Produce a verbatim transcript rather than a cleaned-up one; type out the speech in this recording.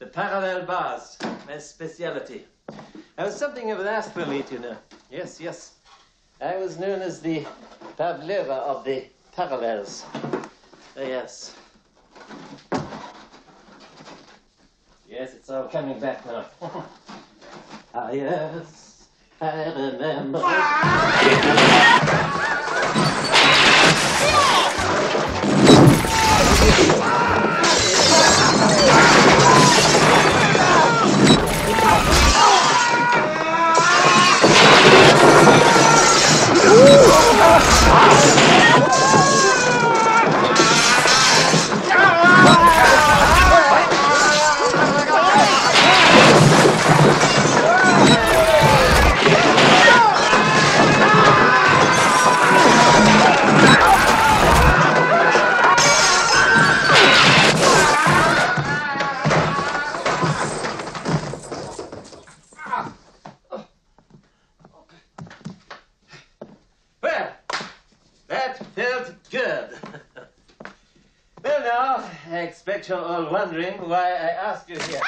parallel bars, my speciality. I was something of an athlete, you know. Yes, yes. I was known as the Pavlova of the parallels. Uh, yes. Yes, it's all coming back now. Ah, yes, I remember. I expect you're all wondering why I asked you here.